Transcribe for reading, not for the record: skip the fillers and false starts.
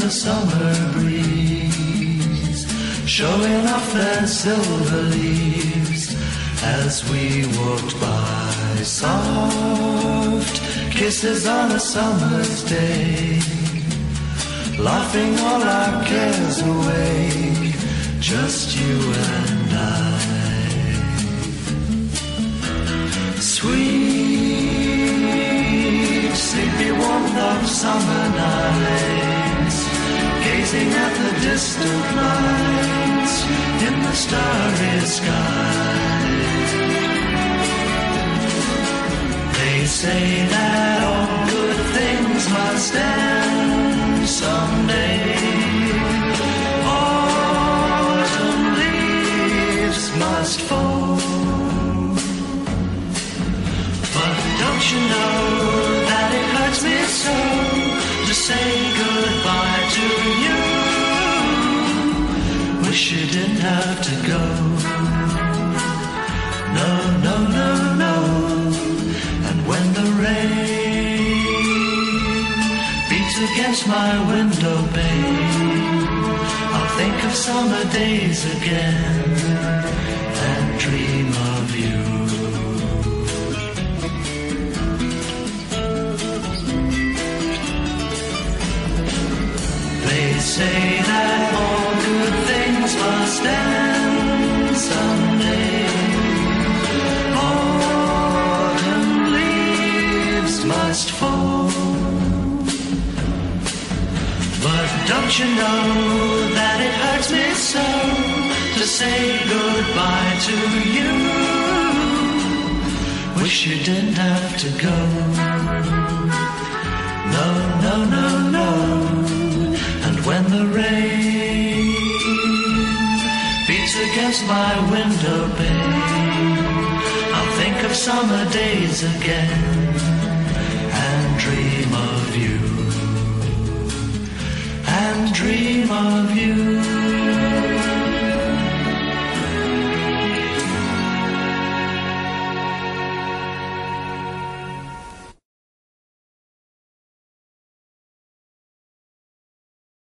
the summer breeze, showing off their silver leaves as we walked by. Soft kisses on a summer's day, laughing all our cares away, just you and I. Sweet, sleepy warmth of summer nights, gazing at the distant lights in the starry sky. They say that all good things must end someday. Autumn leaves must fall. But don't you know that it hurts me so to say goodbye to you? Wish you didn't have to go. No, no, no, no. And when the rain beats against my window pane, I'll think of summer days again and dream of you. They say that all good things must end someday. Autumn leaves must fall. But don't you know that it hurts me so to say goodbye to you? Wish you didn't have to go. No, no, no, no. And when the rain beats against my window pane, I'll think of summer days again and dream of you. And dream of you.